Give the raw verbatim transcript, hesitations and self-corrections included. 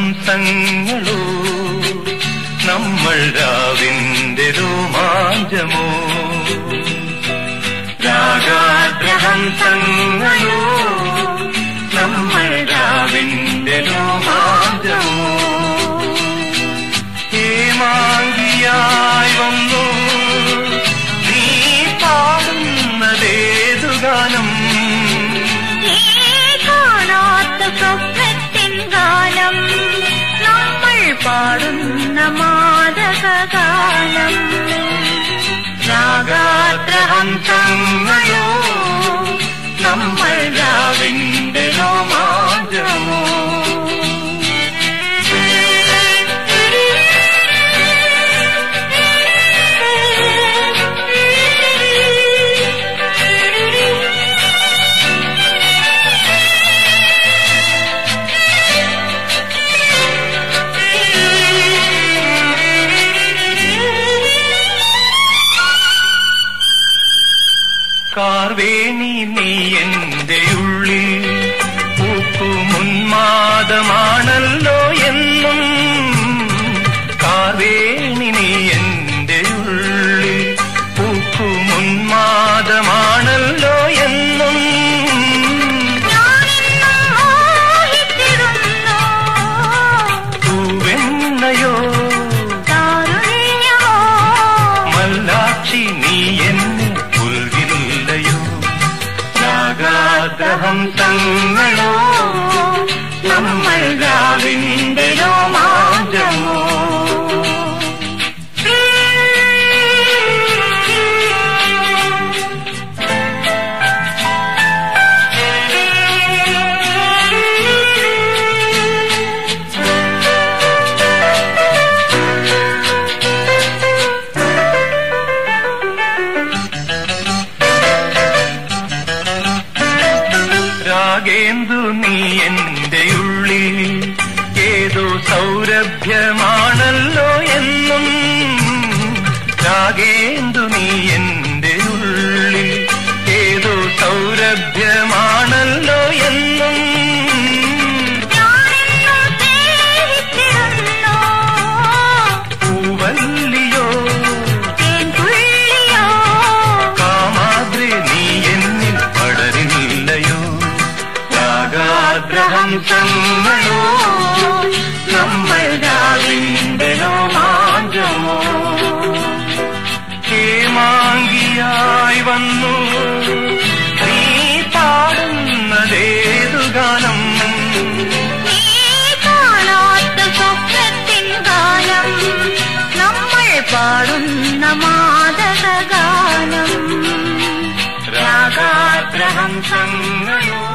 രാഗാദ്രഹംസങ്ങളോ നമ്മൾ രാവിന്റെ രോമാഞ്ചമോ രാഗാദ്രഹംസങ്ങളോ നമ്മൾ രാവിന്റെ രോമാഞ്ചമോ ഹേമാങ്കിയായി വന്നു നീ പാടുന്നതേതു ഗാനം സ്വപ്നത്തിൻ ഗാനം നമ്മൾ പാടുന്ന മാദകഗാനം രാഗാദ്രഹംസങ്ങളോ നമ്മൾ രാവിന്റെ രോമാഞ്ചമോ കാർവേണി നീ എന്റെ ഉള്ളിൽ പൂക്കുമുന്മാദമാണല്ലോ എന്നും കാർവേണി നീ എന്റെ ഉള്ളിൽ പൂക്കുമുന്മാദമാണല്ലോ എന്നും പൂവെണ്ണയോ മല്ലാക്ഷി നീ എന്നെ രാഗാദ്രഹംസങ്ങളോ നമ്മൾ രാവിന്റെ രോമാഞ്ചമോ രാഗേന്ദു നീ എന്റെ ഉള്ളിൽ ഏതോ സൗരഭ്യമാണല്ലോ എന്നും രാഗേന്ദു നീ എന്റെ ഉള്ളിൽ ഏതോ സൗരഭ്യമാണല്ലോ എന്നും പൂവല്ലിയോ കാമാദ്രി നീ എന്നിൽ പടരില്ലയോ രാഗാദ്രഹംസങ്ങളോ നമ്മൾ രാവിന്റെ രോമാഞ്ചമോ ഹേമാങ്കിയായി വന്നു നീ പാടുന്നതേതു ഗാനം സ്വപ്നത്തിൻ ഗാനം നമ്മൾ പാടുന്ന മാദകഗാനം രാഗാദ്രഹംസങ്ങളോ